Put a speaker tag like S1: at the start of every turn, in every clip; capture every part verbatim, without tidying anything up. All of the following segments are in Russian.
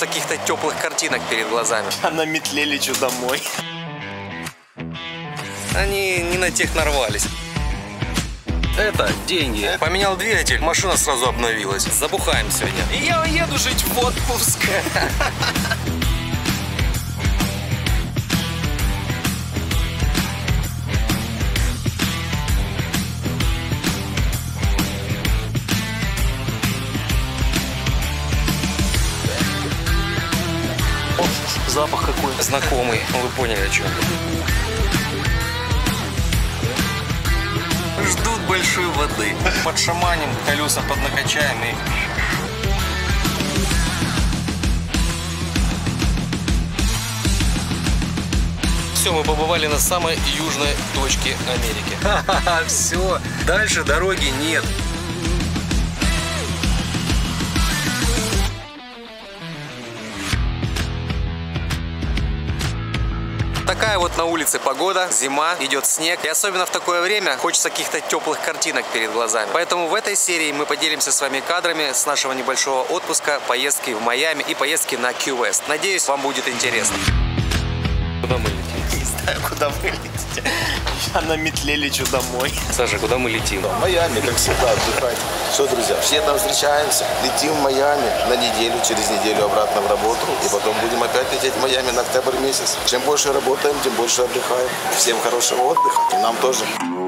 S1: хочется каких-то теплых картинок перед глазами.
S2: А на метле лечу домой.
S1: Они не на тех нарвались. Это деньги. Поменял двигатель, машина сразу обновилась. Забухаем сегодня.
S2: И я уеду жить в отпуск.
S1: Запах какой знакомый. Вы поняли, о чем. Ждут большой воды. Подшаманим, колеса поднакачаем и... Все, мы побывали на самой южной точке Америки. Ха-ха-ха, все, дальше дороги нет. Такая вот на улице погода, зима, идет снег. И особенно в такое время хочется каких-то теплых картинок перед глазами. Поэтому в этой серии мы поделимся с вами кадрами с нашего небольшого отпуска, поездки в Майами и поездки на Ки-Уэст. Надеюсь, вам будет интересно. Куда мы летим?
S2: Не знаю, куда вы летите. Я на метле лечу домой.
S1: Саша, куда мы летим?
S3: В Майами, как всегда, отдыхать. Все, друзья, все там встречаемся. Летим в Майами на неделю, через неделю обратно в работу. И потом будем опять лететь в Майами на октябрь месяц. Чем больше работаем, тем больше отдыхаем. Всем хорошего отдыха. И нам тоже.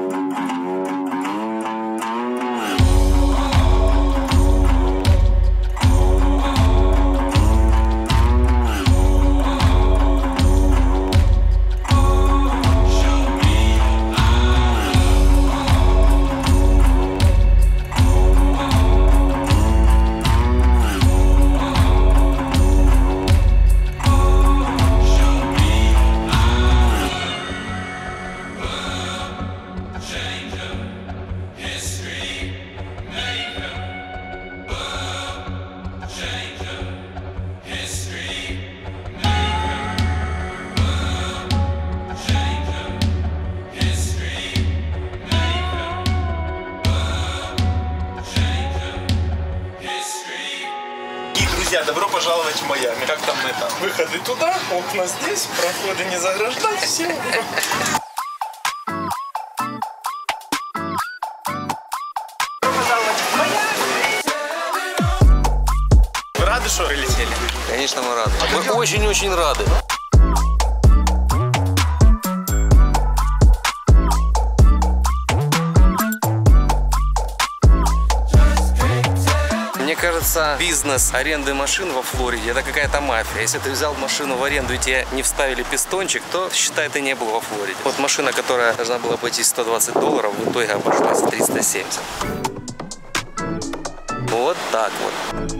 S2: Друзья, добро пожаловать в Майами. Как там это? Выходы туда, окна здесь, проходы не заграждать, все. Вы рады, что прилетели?
S1: Конечно, мы рады. Мы очень-очень рады. Мне кажется, бизнес аренды машин во Флориде — это какая-то мафия. Если ты взял машину в аренду и тебе не вставили пистончик, то, считай, ты не был во Флориде. Вот машина, которая должна была пойти сто двадцать долларов, в итоге обошлась триста семьдесят. Вот так вот.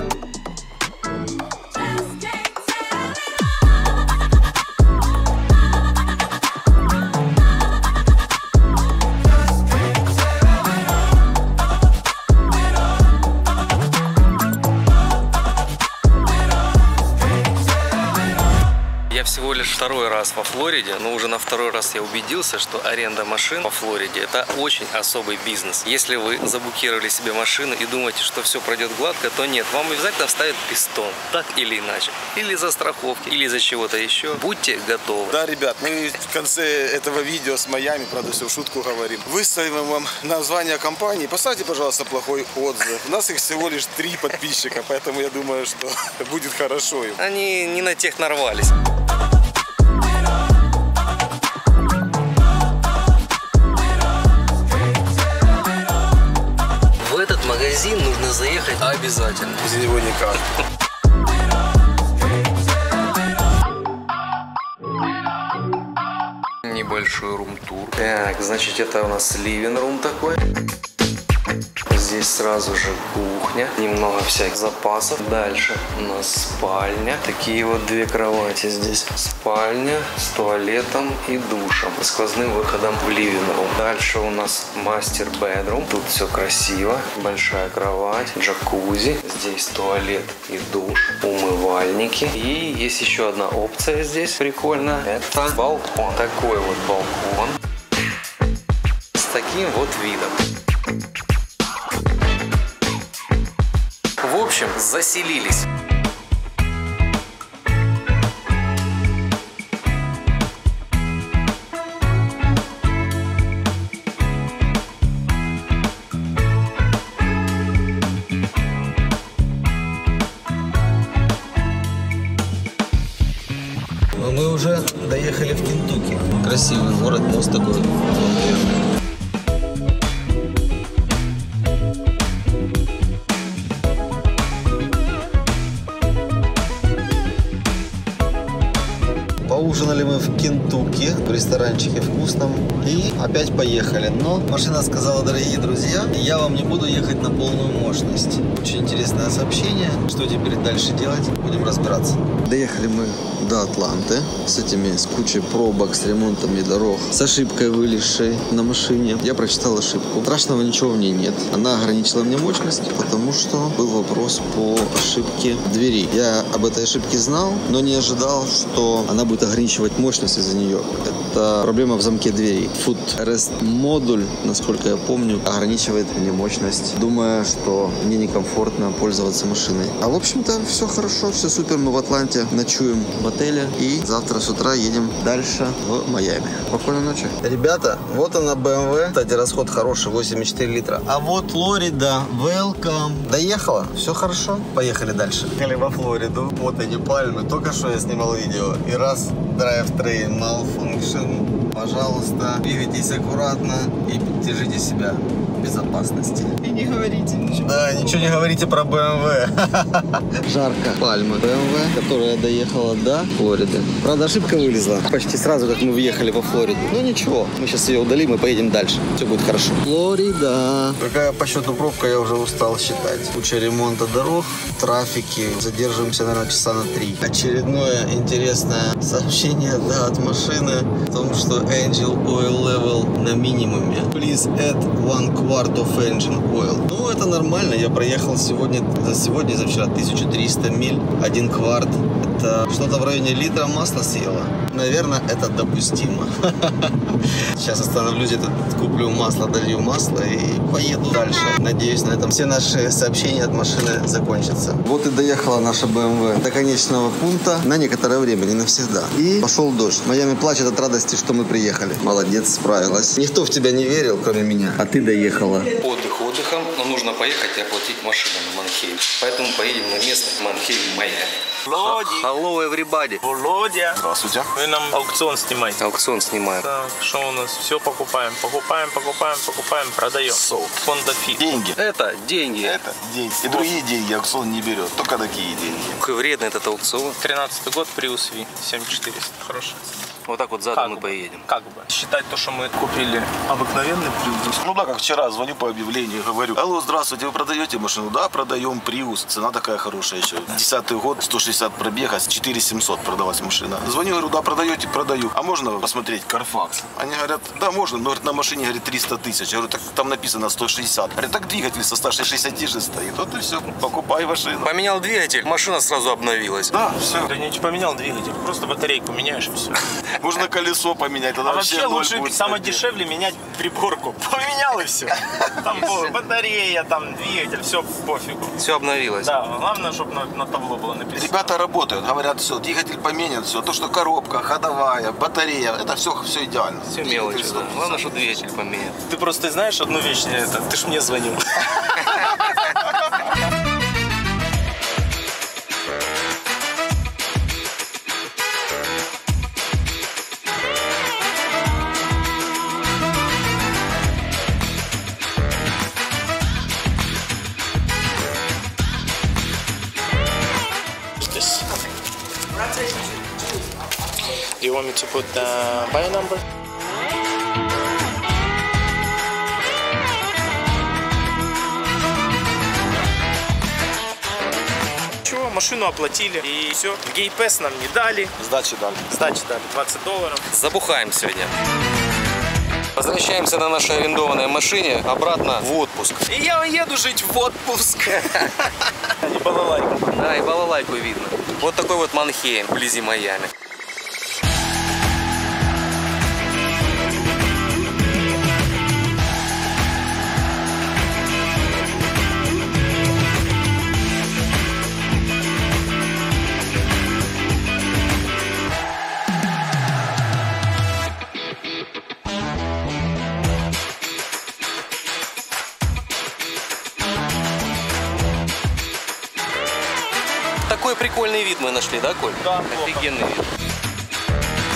S1: Всего лишь второй раз во Флориде, но уже на второй раз я убедился, что аренда машин во Флориде — это очень особый бизнес. Если вы забукировали себе машину и думаете, что все пройдет гладко, то нет, вам обязательно вставят пистон, так или иначе. Или за страховки, или за чего-то еще. Будьте готовы.
S3: Да, ребят, мы в конце этого видео с Майами, правда, все в шутку говорим. Выставим вам название компании. Поставьте, пожалуйста, плохой отзыв. У нас их всего лишь три подписчика, поэтому я думаю, что будет хорошо им.
S1: Они не на тех нарвались. В этот магазин нужно заехать обязательно.
S3: Без него никак.
S1: Небольшой рум-тур. Так, значит, это у нас ливинг-рум такой. Здесь сразу же кухня, немного всяких запасов. Дальше у нас спальня. Такие вот две кровати здесь. Спальня с туалетом и душем, сквозным выходом в ливинг-рум. Дальше у нас мастер-бедрум. Тут все красиво. Большая кровать, джакузи. Здесь туалет и душ, умывальники. И есть еще одна опция здесь прикольно. Это балкон. Такой вот балкон с таким вот видом. В общем, заселились. уже доехали в Кентукки. Красивый город, мост такой. Поужинали мы в Кентукки, в ресторанчике вкусном, и опять поехали. Но машина сказала: дорогие друзья, я вам не буду ехать на полную мощность. Очень интересное сообщение. Что теперь дальше делать? Будем разбираться. Доехали мы до Атланты с этими, с кучей пробок, с ремонтами дорог, с ошибкой, вылезшей на машине. Я прочитал ошибку. Страшного ничего в ней нет. Она ограничила мне мощность, потому что был вопрос по ошибке двери. Я об этой ошибке знал, но не ожидал, что она будет ограничивать мощность из-за нее. Это проблема в замке двери. Footrest модуль, насколько я помню, ограничивает мне мощность, думая, что мне некомфортно пользоваться машиной. А в общем-то все хорошо, все супер. Мы в Атланте ночуем в отеле и завтра с утра едем дальше в Майами. Спокойной ночи. Ребята, вот она бэ эм вэ. Кстати, расход хороший, восемь и четыре литра. А вот Флорида, welcome. Доехала, все хорошо. Поехали дальше. Поехали во Флориду. Вот они пальмы. Только что я снимал видео. И раз drivetrain malfunction. Пожалуйста, двигайтесь аккуратно и держите себя в безопасности. И не говорите ничего. Да, ничего не говорите про бэ эм вэ. Жарко. Пальма бэ эм вэ, которая доехала до Флориды. Правда, ошибка вылезла почти сразу, как мы въехали во Флориду. Ну ничего, мы сейчас ее удалим и поедем дальше. Все будет хорошо. Флорида. Какая по счету пробка, я уже устал считать. Куча ремонта дорог, трафики. Задерживаемся, наверное, часа на три. Очередное интересное сообщение, да, от машины о том, что engine oil level на минимуме. Please add one quart of engine oil. Ну, это нормально. Я проехал сегодня, за сегодня и за вчера тысячу триста миль. Один кварт. Это что-то в районе литра масла съела. Наверное, это допустимо. Сейчас остановлюсь, это куплю масло, долью масло и поеду дальше. Надеюсь, на этом все наши сообщения от машины закончатся. Вот и доехала наша бэ эм вэ до конечного пункта на некоторое время, не навсегда. И пошел дождь. Майами плачет от радости, что мы приехали. Молодец, справилась. Никто в тебя не верил, кроме меня. А ты доехала. Отдых отдыхом, но нужно поехать и оплатить машину на Манхейм. Поэтому поедем на местный Манхейм в Майами. Hello, everybody.
S2: Володя.
S3: Здравствуйте.
S2: Вы нам аукцион снимаете.
S1: Аукцион снимаем.
S2: Так, что у нас? Все покупаем. Покупаем, покупаем, покупаем, продаем.
S3: Sold.
S2: Фонда фит.
S3: Деньги.
S1: Это деньги.
S3: Это деньги. И другие деньги аукцион не берет. Только такие деньги.
S1: Какой вредный этот аукцион.
S2: тринадцатый год, Prius V, семь тысяч четыреста. Хорошо.
S1: Вот так вот задом
S2: Как
S1: мы
S2: бы.
S1: поедем.
S2: Как бы. Считать то, что мы купили обыкновенный Prius.
S3: Ну да, как вчера звоню по объявлению, говорю: алло, здравствуйте, вы продаете машину? Да, продаем Prius. Цена такая хорошая еще. Десятый год, сто шестьдесят пробега, четыре семьсот продалась машина. Звоню, говорю: да, продаете, продаю. А можно посмотреть Carfax? Они говорят: да, можно, но говорят, на машине, говорит, триста тысяч. Я говорю: так там написано сто шестьдесят. Говорят: так двигатель со ста шестидесяти же стоит. Вот и все, покупай машину.
S1: Поменял двигатель, машина сразу обновилась.
S3: Да, все.
S2: Да не поменял двигатель, просто батарейку меняешь и все.
S3: Можно колесо поменять, тогда
S2: А вообще
S3: ноль
S2: лучше
S3: будет
S2: самое
S3: стоять.
S2: дешевле менять приборку. Поменял и все. Там было батарея, там двигатель, все пофигу.
S1: Все обновилось.
S2: Да, главное, чтобы на, на табло было написано.
S3: Ребята работают, говорят: все, двигатель поменен, все. То, что коробка, ходовая, батарея, это все, все идеально.
S1: Все
S3: Двигатель
S1: мелочи, да.
S3: стоит.
S1: Главное, что двигатель поменял.
S2: Ты просто знаешь одну вещь, это, ты ж мне звонил. Do you want me to put the buy number? Чего, машину оплатили и все. Гей-пэс нам не дали.
S3: Сдачи дали.
S2: Сдачи дали двадцать долларов.
S1: Забухаем сегодня. Возвращаемся на нашей арендованной машине обратно в отпуск.
S2: И я еду жить в отпуск. Не балалайку.
S1: Да, и балалайку видно. Вот такой вот Манхейм вблизи Майами. Такой прикольный вид мы нашли, да, Коль?
S2: Да,
S1: офигенный вид.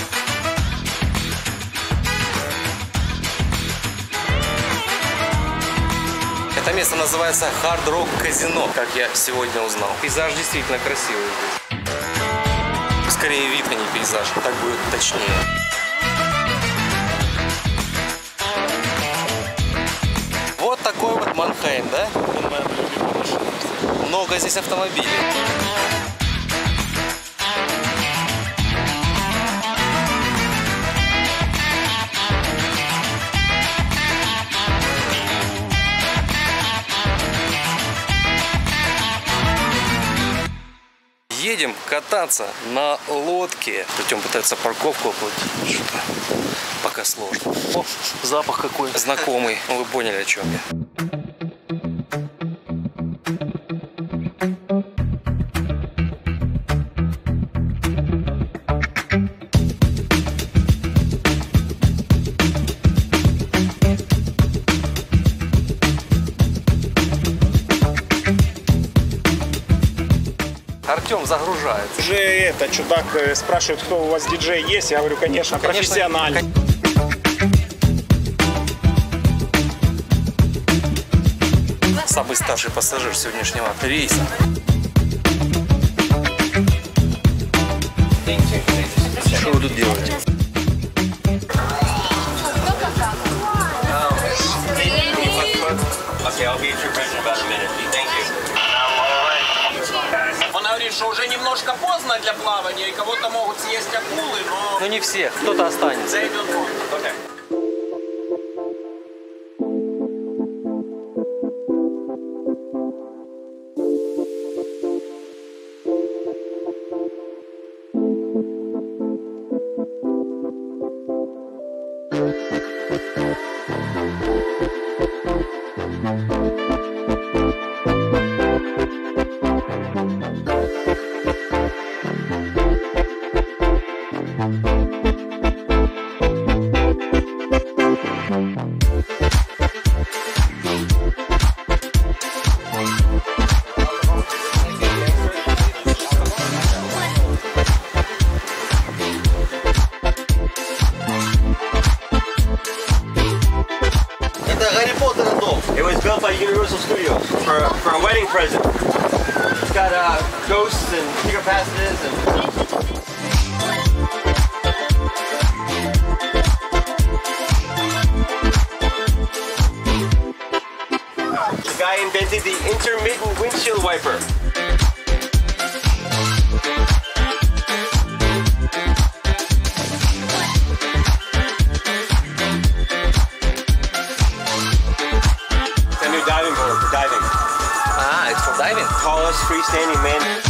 S1: Это место называется Hard Rock Casino, как я сегодня узнал. Пейзаж действительно красивый здесь. Скорее вид, а не пейзаж, так будет точнее. Вот такой вот Манхейм, да? Много здесь автомобилей. Едем кататься на лодке. Артем пытается парковку оплатить. Что-то пока сложно. О, запах какой знакомый. Ну, вы поняли, о чем я. Артем загружается.
S4: Уже это, чудак спрашивает, кто у вас диджей есть. Я говорю, конечно,
S1: конечно
S4: профессиональный.
S1: Самый старший пассажир сегодняшнего рейса. Что вы тут делаете?
S2: Он говорит, что уже немножко поздно для плавания, и кого-то могут съесть акулы, но...
S1: Ну не всех, кто-то останется.
S5: It was built by Universal Studios for, for a wedding present. It's got uh, ghosts and secret passages and... The guy invented the intermittent windshield wiper. Diving board for diving.
S1: Ah, it's for diving.
S5: Tallest freestanding man.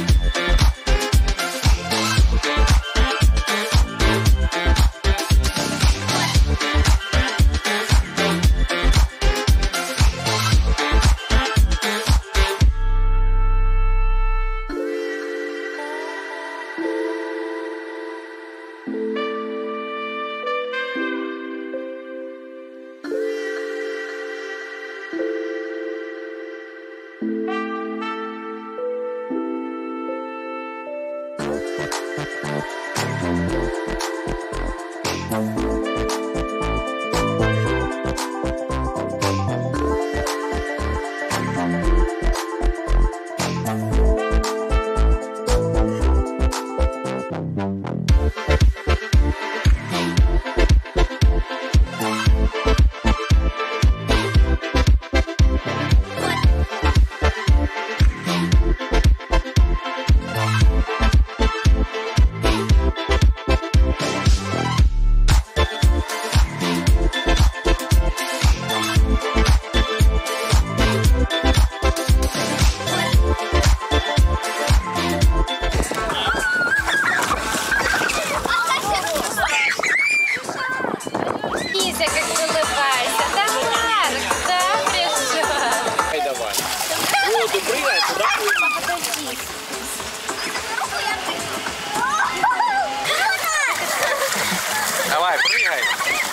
S1: Давай, прыгай.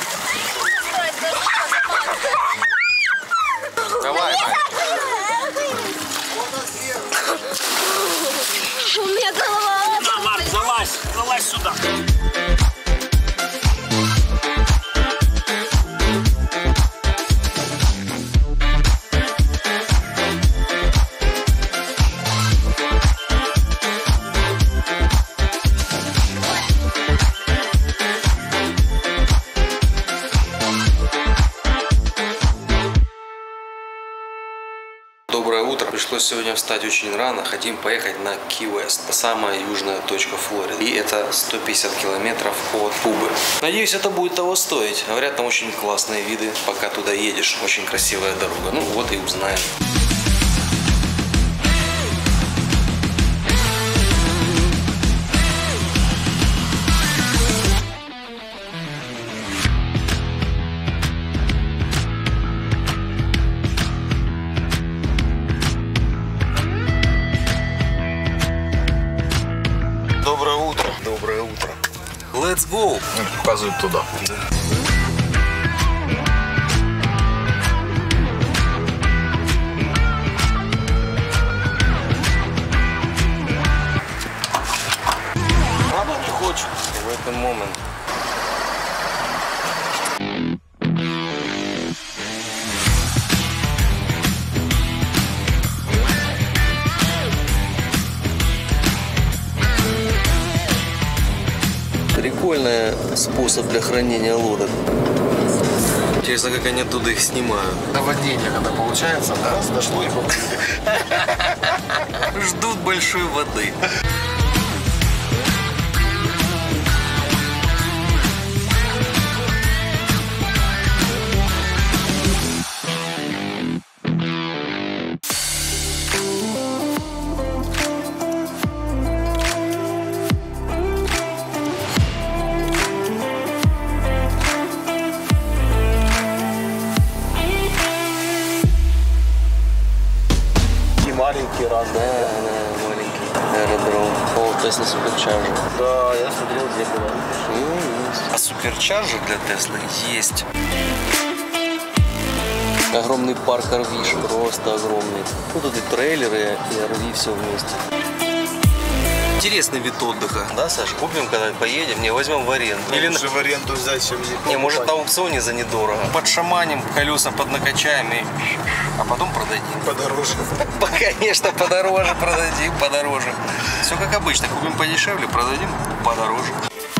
S1: Давай,
S6: У меня голова.
S4: На, Марк, залазь, залазь сюда.
S1: Пришлось сегодня встать очень рано. Хотим поехать на Ки-Уэст, самая южная точка Флориды. И это сто пятьдесят километров от Кубы. Надеюсь, это будет того стоить. Говорят, там очень классные виды, пока туда едешь. Очень красивая дорога. Ну вот и узнаем.
S3: Доброе утро.
S1: Доброе утро. Let's go!
S3: Показывают туда.
S1: Рада не хочет в этот момент. Прикольный способ для хранения лодок. Интересно, как они оттуда их снимают.
S3: Наводнение, когда получается, да, дошло и
S1: Ждут большой воды.
S3: маленькие разные.
S1: Да, да, маленький аэродром. О, Tesla Supercharger.
S3: Да, я смотрел, где было.
S1: А Supercharger для Tesla есть. Огромный парк ар ви, просто огромный. Ну, тут и трейлеры, и ар ви, все вместе. Интересный вид отдыха, да, Саш? Купим, когда поедем, не возьмем в аренду.
S3: Или лучше в аренду взять, чем не
S1: Не, может на аукционе за недорого. Подшаманим, колеса поднакачаем и... А потом продадим.
S3: подороже.
S1: Конечно, подороже продадим, подороже. Все как обычно, купим подешевле, продадим подороже.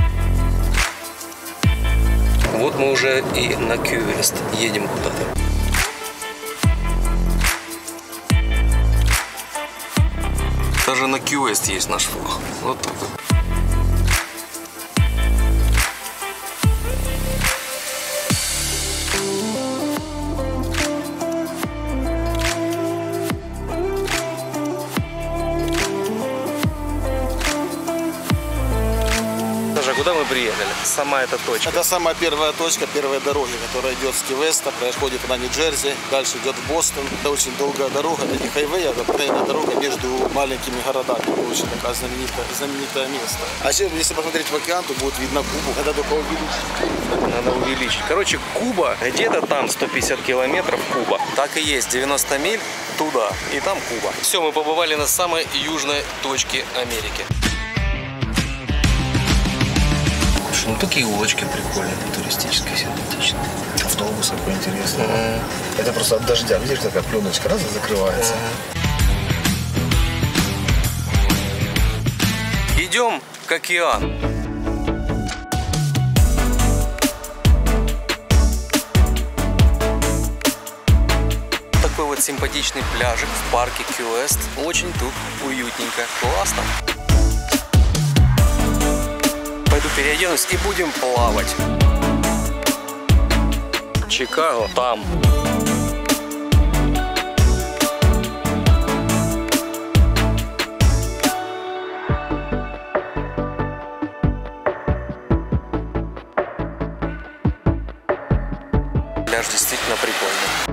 S1: Вот мы уже и на Ки-Уэст едем куда-то. Даже на Ки-Уэст есть наш флаг. Вот так вот. Куда мы приехали? Сама эта точка.
S3: Это самая первая точка, первая дорога, которая идет с Ки-Уэста, проходит на Нью-Джерси, дальше идет в Бостон. Это очень долгая дорога, это не хайвей, а это дорога между маленькими городами. Это очень такая знаменитая, знаменитое место. А еще, если посмотреть в океан, то будет видно Кубу. Это только увеличить.
S1: Надо увеличить. Короче, Куба, где-то там сто пятьдесят километров Куба. Так и есть, девяносто миль туда, и там Куба. Все, мы побывали на самой южной точке Америки. Ну, такие улочки прикольные, туристические, симпатичные.
S3: Автобус такой интересный. Mm-hmm. Это просто от дождя. Видишь, такая пленочка раз и закрывается.
S1: Mm-hmm. Идем к океану. Такой вот симпатичный пляжик в парке Ки-Уэст. Очень тут уютненько. Классно. Пойду переоденусь и будем плавать. Чикаго там. Пляж действительно прикольный.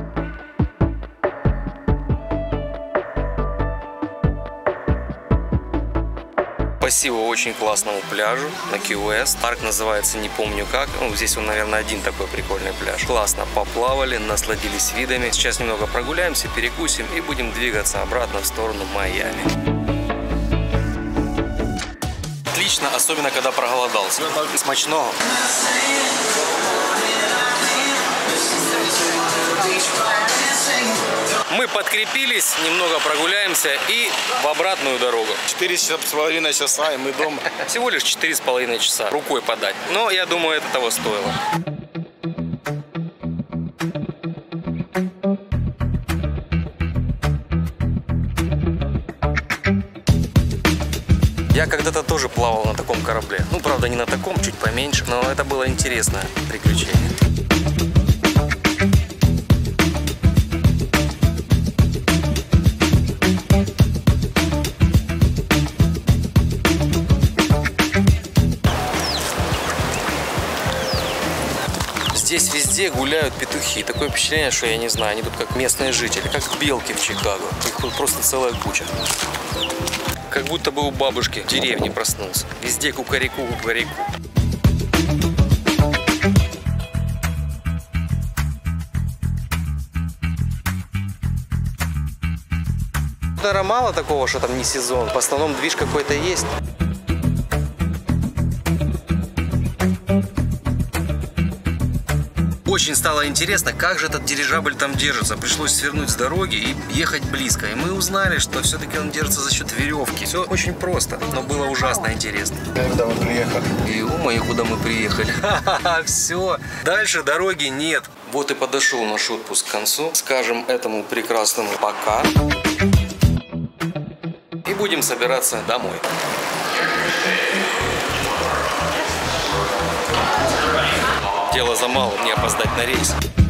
S1: Спасибо очень классному пляжу на Ки-Уэст. Парк называется, не помню как. Ну, здесь он, наверное, один такой прикольный пляж. Классно поплавали, насладились видами. Сейчас немного прогуляемся, перекусим и будем двигаться обратно в сторону Майами. Отлично, особенно когда проголодался. Смачного. Мы подкрепились, немного прогуляемся и в обратную дорогу.
S3: Четыре с половиной часа, и мы дома.
S1: Всего лишь четыре с половиной часа. Рукой подать. Но я думаю, это того стоило. Я когда-то тоже плавал на таком корабле. Ну, правда, не на таком, чуть поменьше, но это было интересное приключение. Здесь везде гуляют петухи. Такое впечатление, что я не знаю, они тут как местные жители, как белки в Чикаго. Их тут просто целая куча. Как будто бы у бабушки в деревне проснулся. Везде кукареку, кукареку. Наверное, мало такого, что там не сезон. В основном движ какой-то есть. Очень стало интересно, как же этот дирижабль там держится. Пришлось свернуть с дороги и ехать близко. И мы узнали, что все-таки он держится за счет веревки. Все очень просто, но было ужасно интересно.
S2: Когда мы приехали.
S1: И ой, куда мы приехали. Ха-ха-ха, все. Дальше дороги нет. Вот и подошел наш отпуск к концу. Скажем этому прекрасному пока. И будем собираться домой. Дело за малым, не опоздать на рейс.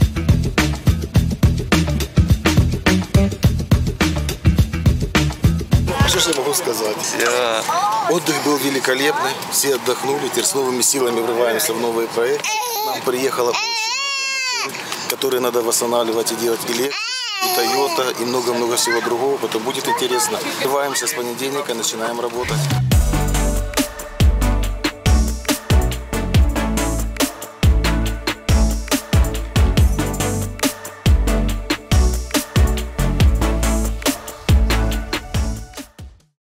S3: Что ж я могу сказать?
S1: Да.
S3: Отдых был великолепный, все отдохнули, теперь с новыми силами врываемся в новые проекты. Нам приехало очень много машин, которые надо восстанавливать и делать и Lexus, и Toyota, и много-много всего другого, потом будет интересно. Врываемся с понедельника, начинаем работать.